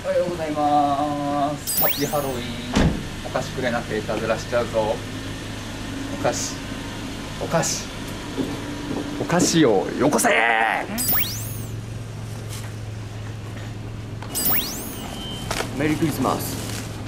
おはようございます。ハッピーハロウィン。お菓子くれなくていたずらしちゃうぞ。お菓子お菓子お菓子をよこせー。 メリークリスマス。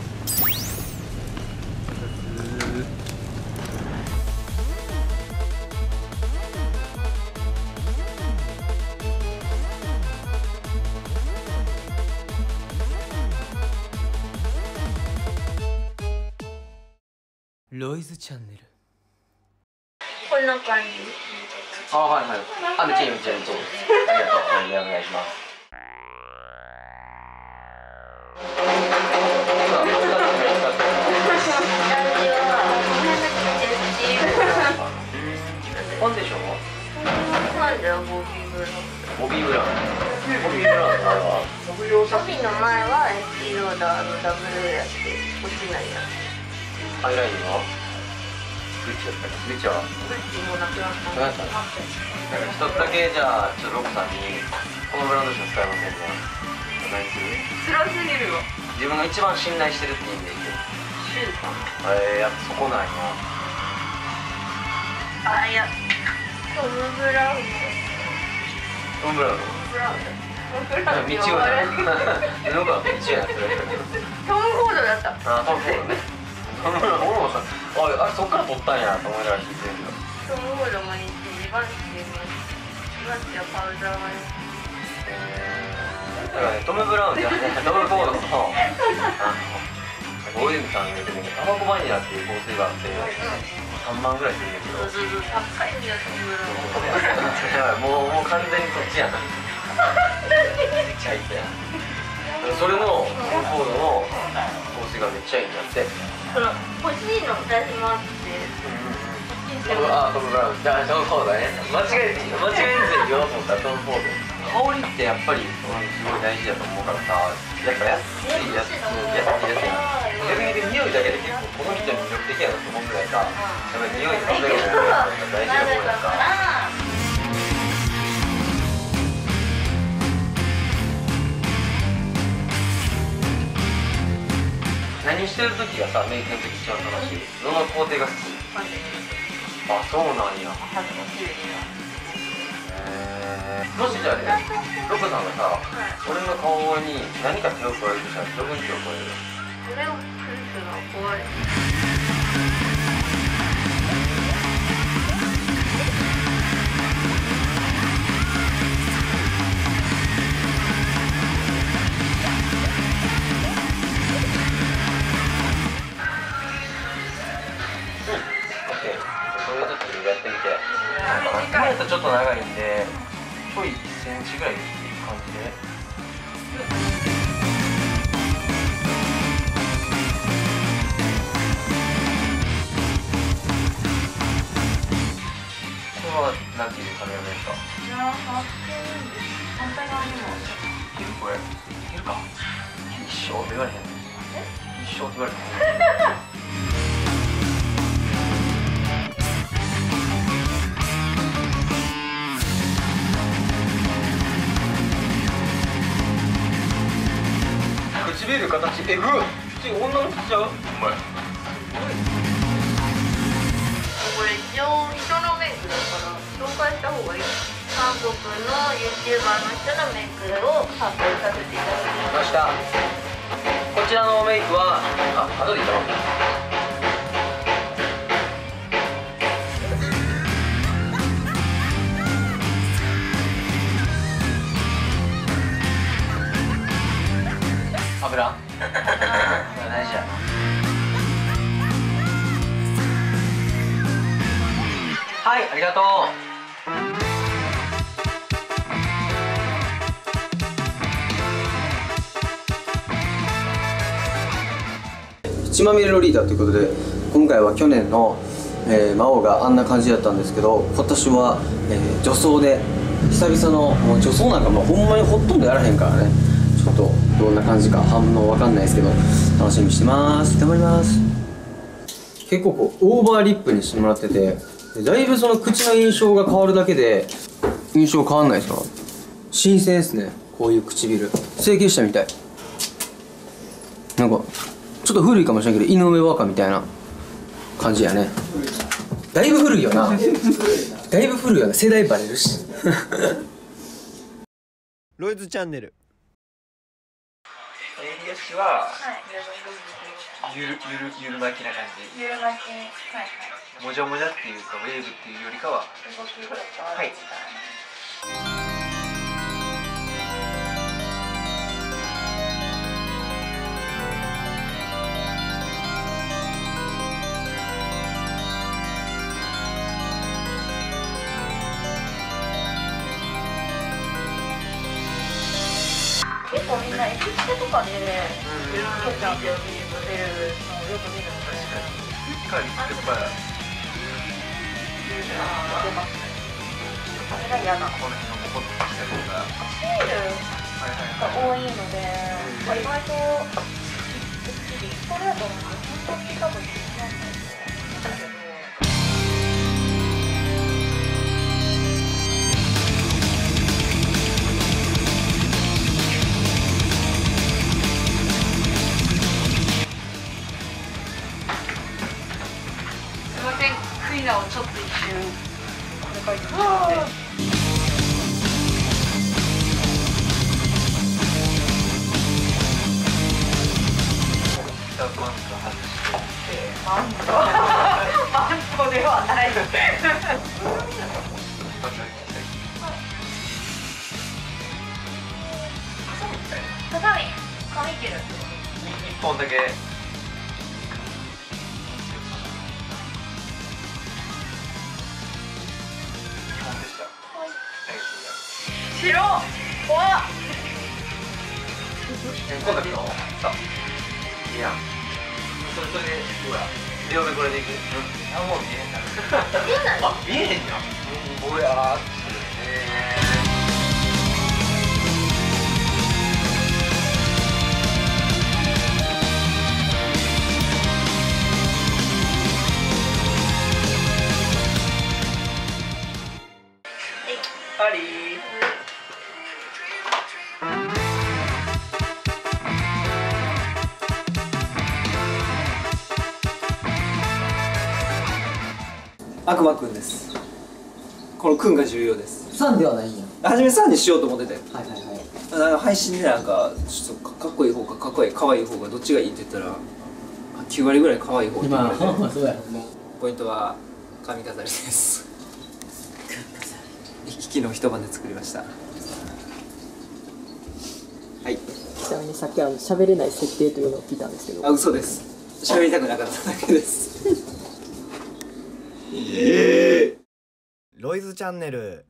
ロイズチャンネル。 こんな感じ。 あ、はいはい。あ、めっちゃいいめっちゃいい。ありがとう。お願いします。ファンデーションは？ なんだよ、ボビーブラウン。 ボビーブラウン。ボビーブラウンの前は？ ボビーの前はエスティローダーのダブルやって落ちないやつ。 アイラインは？グッチだったっけ？グッチは？ グッチもなくなった。 なんか一つだけじゃあちょっとロックさんにこのブランドしか使えませんね。何する？ 辛すぎるわ。 自分が一番信頼してるって意味で言って。 シューかな。 やっぱそこなんや。 あ、いや。トム・ブラウン。 トム・ブラウン。 ブラウン。 道をや。布が道や。 トム・フォードだった。 あ、トム・フォードね。トム・フォード。俺もさ、あれそっから撮ったんやと思いながら弾いてるけど。 トム・フォードも似て、リバンシーも。リバンシーはパウダーがよ。 だからね、トム・ブラウンじゃなくて、トム・フォードの。ゴールデンさんが言ってたけど、タバコバニラっていう香水があって。3万ぐらいするんだけど。 高いんだよ、トム・ブラウン。 もう完全にこっちやな。めっちゃいいや。それのトム・フォードの香水がめっちゃいいんだって。 欲しいの私もあって。 あ、トム・ブラウン。じゃあトム・フォードね。間違えずに言おうと思ったらトム・フォード。香りってやっぱりすごい大事だと思うからさ。やっぱ安いやつ。逆に匂いだけで結構この人に魅力的やなと思うぐらいさ。やっぱり匂いって食べるものが大事だと思うやんか。何してる時がさ、メイクの時一番楽しい？どの工程が好き？あ、そうなんや。もしじゃあね、ロコさんがさ、俺の顔に何か手を加えるとしたらどこに手を加える？ これを作るのは壊れる。 今やったらちょっと長いんで、ちょい1センチぐらいっていう感じで。これは何ていうカメラ目ですか？ じゃあ、反対側にも。 いけるこれ？いけるか？一生って言われへん。一生って言われへん。唇形えぐっ。女の口ちゃう？お前。 これ一応人のメイクだから紹介した方がいい。韓国の YouTuber の人のメイクを発表させていただきまました。こちらのメイクは後で言ったわ。油大事やな。はい、ありがとう。血まみれロリータということで、今回は去年の、魔王があんな感じだったんですけど、今年は、女装で久々のもう女装なんかほんまにほとんどやらへんからね。ちょっとどんな感じか反応わかんないですけど楽しみにしてます。頑張ります。結構こうオーバーリップにしてもらってて、だいぶその口の印象が変わるだけで印象変わんないですか？新鮮ですね、こういう唇。整形したみたい。 なんかちょっと古いかもしれんけど井上和歌みたいな感じやね。だいぶ古いよな。だいぶ古いよな。世代バレるし。 ロイズチャンネル。 襟足はゆる巻きな感じ。 ゆる巻き、はいはい。 もじゃもじゃっていうかウェーブっていうよりかは、 動きフラット。 はい。 結構みんなエキステとかでいろいろちゃんとモデルのよく見るので、 カリってやっぱ出ますね。それが嫌な。 この辺のモコッとしたりとか、 シールが多いので、意外とストレートなんで本当に多分気にならないと思うんだけど。すいません、クイナをちょっと一瞬これ書いてもらって。 マント外してマントではない。ハサミ、紙切る。 一本だけ。 白、怖っ。 コンタクト？さあ、いいやん。それで、ほら、両目これでいく。あ、もう見えへんな。 見えない。 あ、見えへんやん。ぼやーって。ありー。 悪魔くんです。このくんが重要です。 3ではないんや。 初め3にしようと思ってて、 はいはいはい。 なんか配信でなんかちょっとかっこいい方か可愛い方がどっちがいいって言ったら9割ぐらい可愛い方って言われて、 そうやろね。 ポイントは髪飾りです。一気の一晩で作りました。はい。 ちなみにさっき喋れない設定というのを聞いたんですけど、 あ、嘘です。喋りたくなかっただけです。 ロイズチャンネル。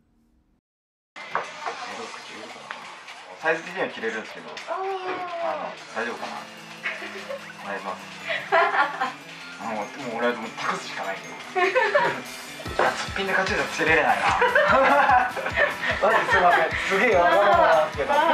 サイズ的には切れるんですけど、大丈夫かな。お願いします。もう俺はもう託すしかないけど。すっぴんで勝ちじゃつけれないな。マジすいません。すげえわがままなんですけど。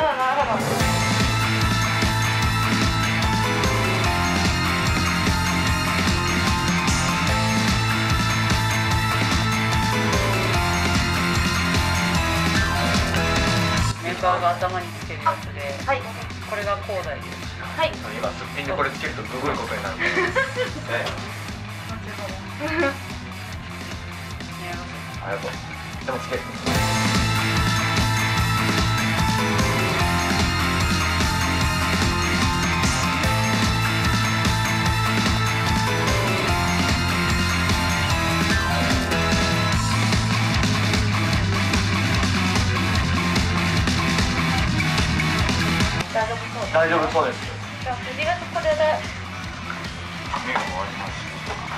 メンバーが頭につけるやつで、はい、これが広大です。はい。 今すっぴんでこれつけるとどういうことになるの？ありがとう。でもつける。大丈夫そうです。 じゃあとりあえずこれで。 髪が終わります。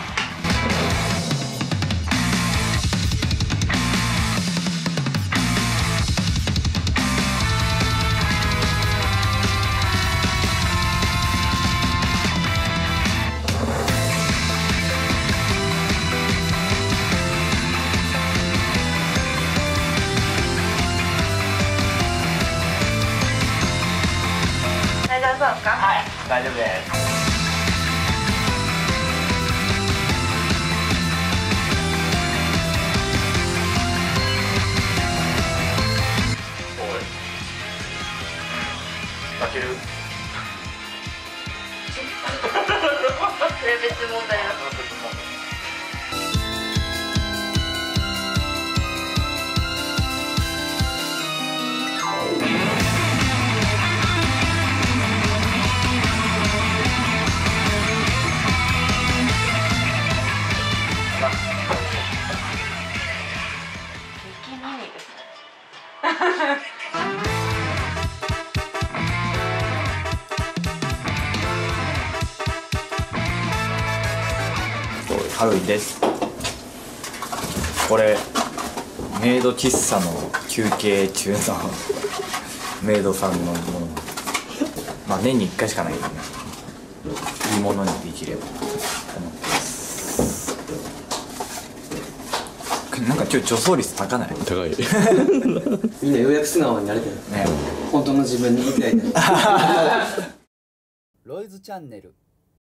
大丈夫ですか？ はい、大丈夫です。おい、負ける。 それ別問題だ。ミキミニですね。 ハロウィンです。これメイド喫茶の休憩中のメイドさんのもの、まあ年に1回しかないけどね、いいものにできればと思ってます。なんか今日助走率高ない？ 高いみんなようやく素直になれてるね。 本当の自分に言いたいねロイズチャンネル。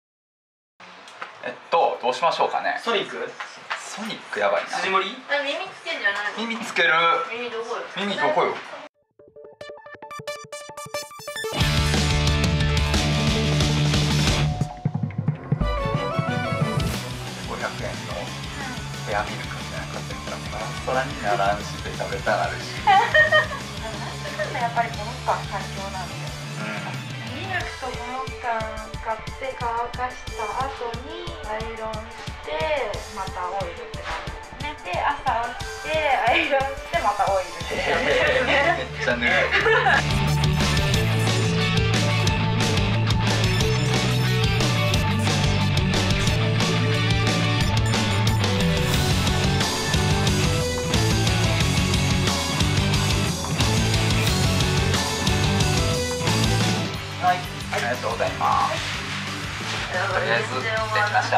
どうしましょうかね。 ソニックソニックやばいな。 辻森耳つけんじゃないの？ 耳つける。 耳どこよ？ 耳どこよ。500円のエアミルクみたいなの買ってみたら空にならんしで食べたなるしやっぱりこの間最強なんで、ミルクとこの間買って乾かした後にアイロンしてまたオイルって感じですね。で朝起きてアイロンしてまたオイルって感じですね。 めっちゃぬるい。はい、ありがとうございます。とりあえずできました。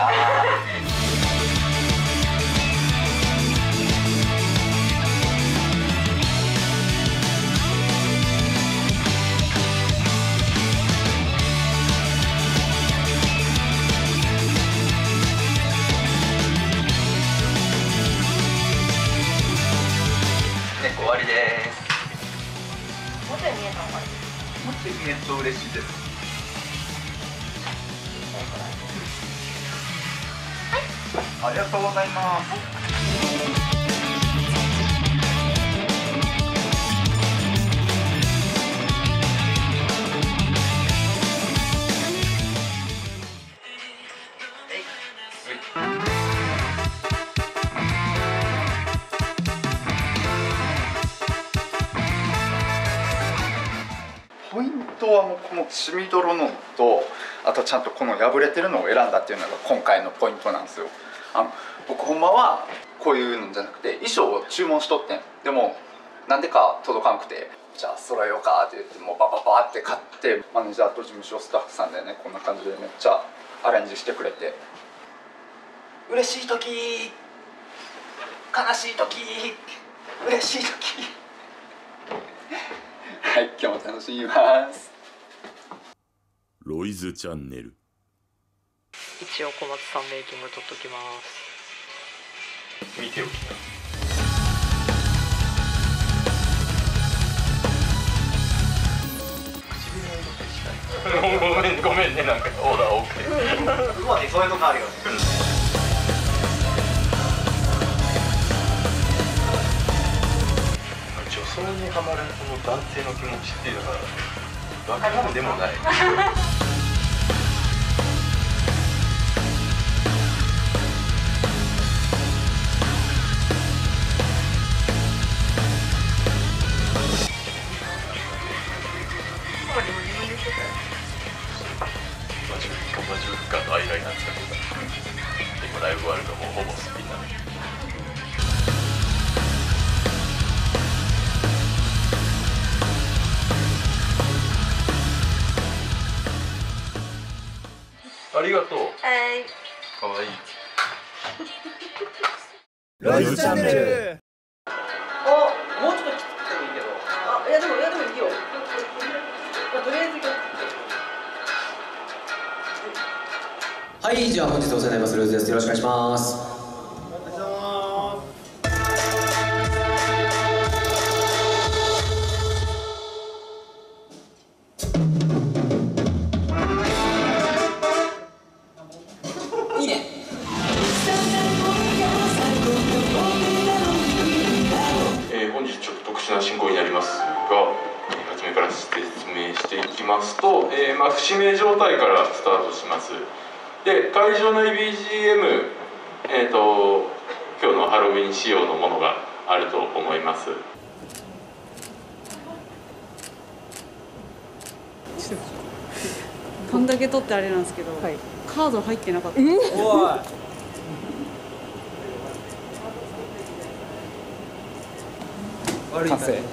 終わりです。 もうちょい見えた方がいい。 もっと見えると嬉しいです。ありがとうございます。ポイントはもうこの血みどろのと、あとちゃんとこの破れてるのを選んだっていうのが今回のポイントなんですよ。僕ほんまはこういうのじゃなくて衣装を注文しとってん。でもなんでか届かんくて、じゃあ揃えようかって言ってもうバババって買って、マネージャーと事務所スタッフさんでねこんな感じでめっちゃアレンジしてくれて、嬉しい時悲しい時嬉しい時はい、今日も楽しみます。 ロイズチャンネル。 一応小松さんメイキング撮っときます。 見ておきな。ごめんね、なんかオーダー多くてまあね、そういうとこあるよね。 女装にハマるこの男性の気持ちっていうのが分かるでもない。同じ服感のアイライナー使ってた。今ライブ終わるともうほぼスピンなの。ありがとう。かわいい。 ロイズチャンネル。 あ、もうちょっときつくてもいいけど。いやでもいいよ。とりあえずはい、じゃあ本日お世話になりますルーズです。よろしくお願いします。 ますと、不指名状態からスタートします。で、会場内 BGM、今日のハロウィン仕様のものがあると思います。 こんだけ取ってあれなんですけど、はい、カード入ってなかった。 悪いからね。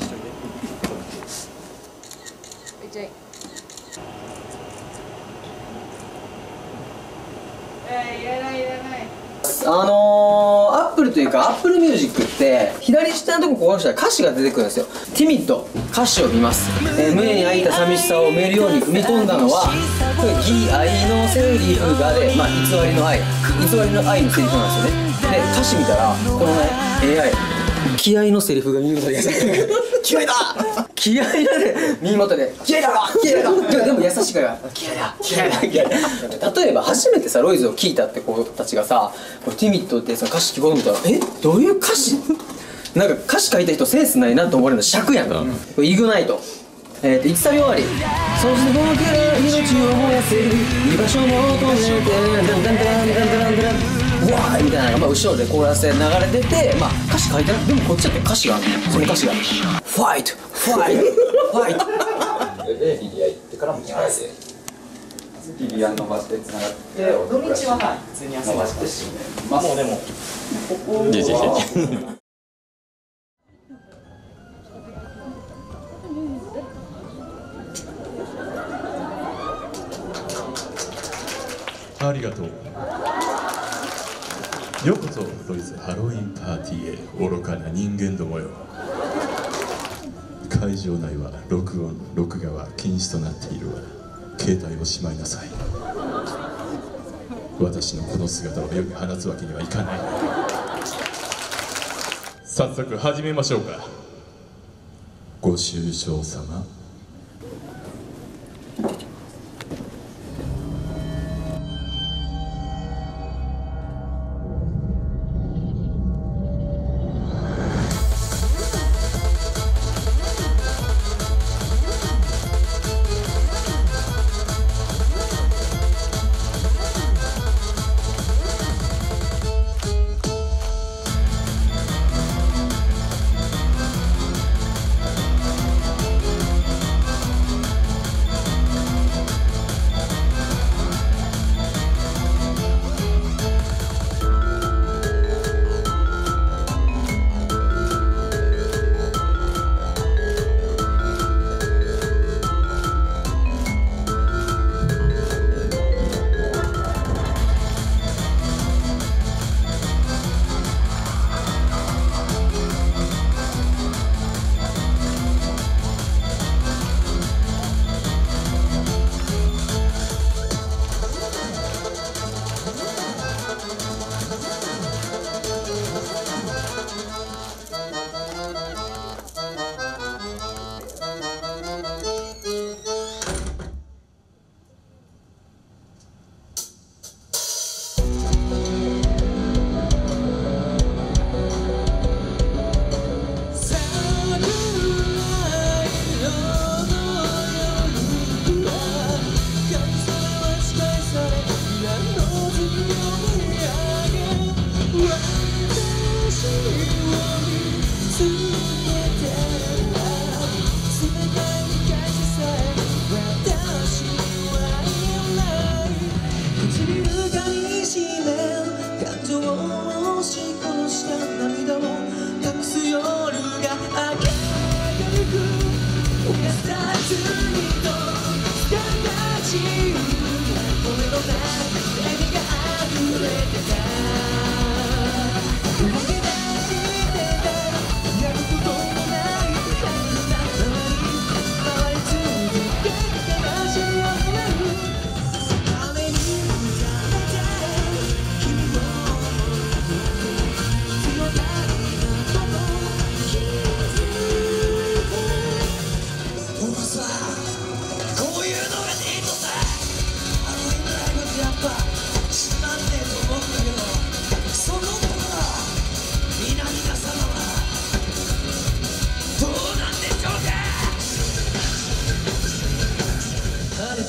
アップルというかアップルミュージックって左下のとここうしたら歌詞が出てくるんですよ。ティミッド、歌詞を見ます。胸に開いた寂しさを埋めるように踏み込んだのはこれ義愛のセリフがで、まあ、偽りの愛のセリフなんですよね。で歌詞見たらこのね AI 気合のセリフが見事で気合だ気合だね見事で気合だ気合だでも優しいから気合だ気合だ気合だ。例えば初めてさロイズを聴いたって子たちがさこれティミッドってさ歌詞聞こうと思ったらどういう歌詞なんか歌詞書いた人センスないなと思われるの尺やん、これイグナイト1サビ終わりそして僕ら命を燃やせる居場所を求めてダンダンダンダンダンダンうわーみたいなのが、まあ、後ろでコーラスで流れてて、まあ、歌詞書いてないでもこっちだって歌詞があるその歌詞がファイトファイトファイトでリリア行ってからもつないでリリア伸ばしてつながって土日は普通に伸ばしてしまうもうでもここはありがとう。ようこそロイズハロウィンパーティーへ愚かな人間どもよ。会場内は録音録画は禁止となっているわ。携帯をしまいなさい。私のこの姿を世に放つわけにはいかない。早速始めましょうか。ご愁傷様。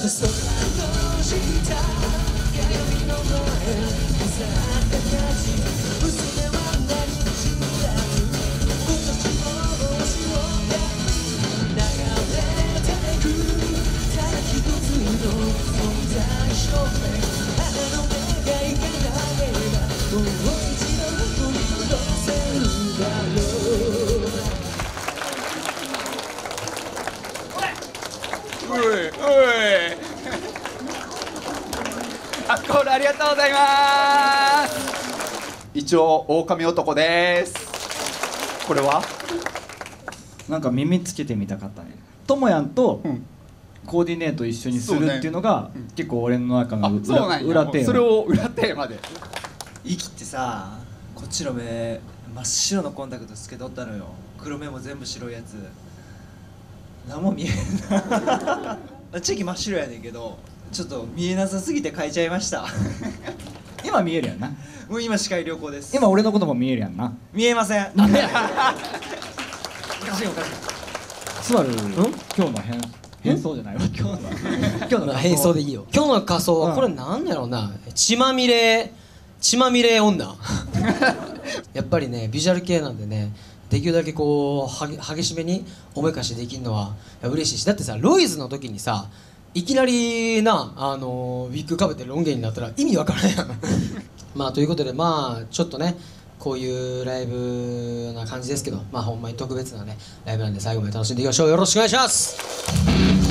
アッコールありがとうございます。一応狼男です。これはなんか耳つけてみたかったね。ともやんとコーディネート一緒にするっていうのが結構俺の中の裏テーマ。 それを裏テーマで生きってさ、こっちの目真っ白のコンタクトつけとったのよ。黒目も全部白いやつ、何も見えんなチェキ真っ白やねんけど、ちょっと見えなさすぎて変えちゃいました今見えるやんな。 もう今視界良好です。 今俺のことも見えるやんな。 見えません。なんでやおかしいおかしい。スバル今日の変装じゃないわ。今日の変装でいいよ。今日の仮装はこれなんやろうな、血まみれ女やっぱりねビジュアル系なんでね、できるだけこう激しめにおめかしできるのは嬉しいし、だってさロイズの時にさいきなりなウィッグかぶってロン毛になったら意味わからんやんまあということでまあちょっとねこういうライブな感じですけど、まあほんまに特別なねライブなんで最後まで楽しんでいきましょう。よろしくお願いします。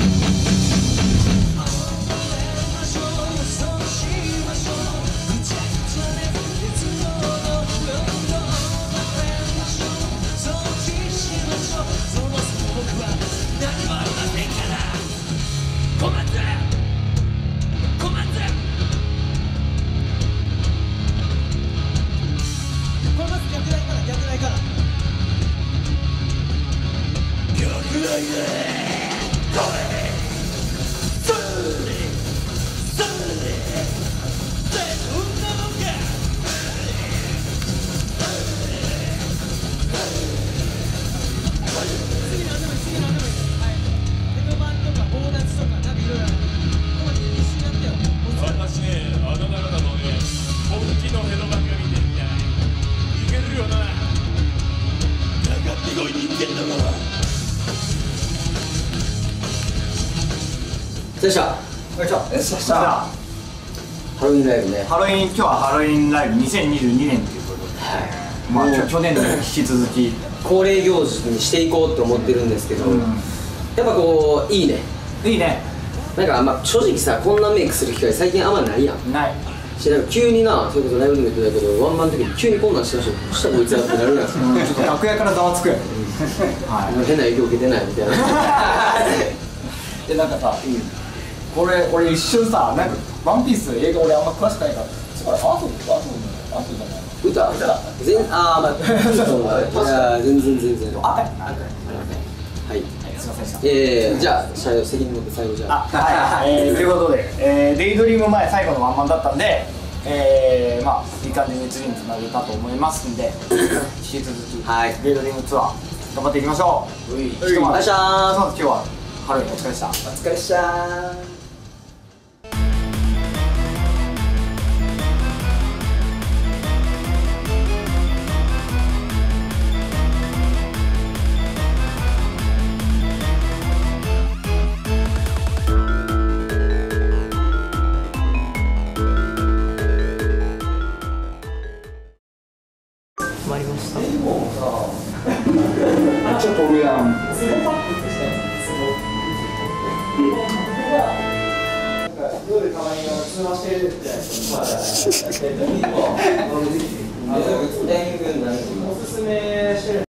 私ね、あなた方のね、本気のヘドバンが見てみたい。いけるよな。かかってこいに言ってんだろ。 よいしょ。よいしょ。よいしょ。ハロウィンライブね。 今日はハロウィンライブ2022年ということで、まあ去年の引き続き恒例行事にしていこうと思ってるんですけど、やっぱこういいね。 いいね。 なんかまあ正直さこんなメイクする機会最近あんまないやん。 ない。 なんか急にな、それこそライブでも言ってたけどワンマンの時に急にこんなんしてましたよ。したらこいつやってなるやん。 ちょっと楽屋からざわつくやん。 変な影響受けてないみたいな。 でなんかさ、これ俺一瞬さ、なんかワンピース映画俺あんま詳しくないから、それアートじゃない歌まあ全然はいすいませんでした。 じゃあ責任持って最後じゃあということで、デイドリーム前最後のワンマンだったんで、まあいい感じに次につなげたと思いますんで引き続きデイドリームツアー頑張っていきましょう。ひとまず今日はハロウィンお疲れでした。お疲れでした。 決まりました。 あちょっと俺やん。夜たまに通話してるっておすすめしてる